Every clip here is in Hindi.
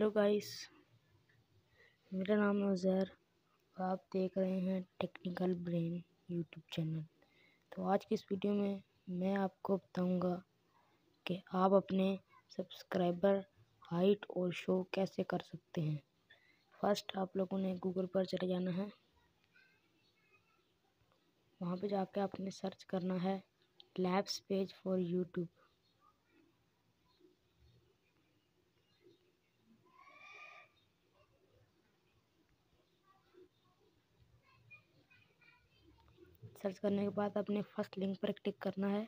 हेलो गाइस, मेरा नाम है उज़ैर और आप देख रहे हैं टेक्निकल ब्रेन यूट्यूब चैनल। तो आज की इस वीडियो में मैं आपको बताऊंगा कि आप अपने सब्सक्राइबर हाइट और शो कैसे कर सकते हैं। फर्स्ट आप लोगों ने गूगल पर चले जाना है। वहाँ पे जाके आपने सर्च करना है labs page for YouTube. Search करने के बाद अपने फर्स्ट लिंक पर क्लिक करना है।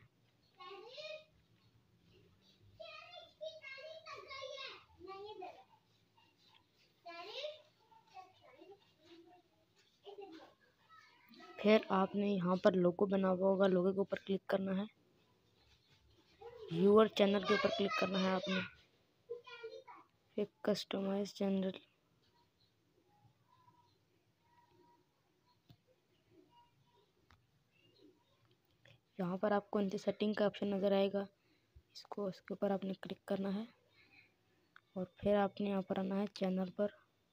फिर आपने यहाँ पर लोगो बना हुआ होगा, लोगो के ऊपर क्लिक करना है। व्यूअर चैनल के ऊपर क्लिक करना है आपने। फिर कस्टमाइज चैनल, यहाँ पर आपको नीचे सेटिंग का ऑप्शन नज़र आएगा, इसके ऊपर आपने क्लिक करना है। और फिर आपने यहाँ पर आना है चैनल पर।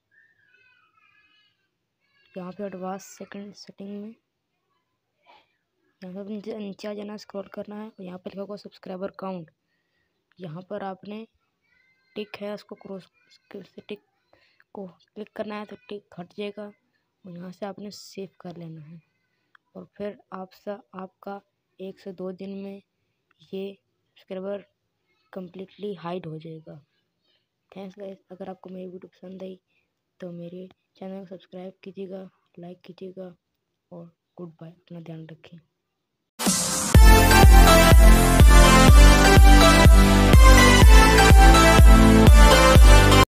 यहाँ पे एडवांस सेकंड सेटिंग में यहाँ पर नीचे आ जाना, स्क्रॉल करना है और यहाँ पर लिखा होगा सब्सक्राइबर काउंट। यहाँ पर आपने टिक है उसको क्रॉस से टिक को क्लिक करना है तो टिक हट जाएगा और यहाँ से आपने सेव कर लेना है। और फिर आपका 1 से 2 दिन में ये सब्सक्राइबर कम्प्लीटली हाइड हो जाएगा। Thanks guys. अगर आपको मेरी वीडियो पसंद आई तो मेरे चैनल को सब्सक्राइब कीजिएगा, लाइक कीजिएगा और गुड बाय। अपना ध्यान रखें।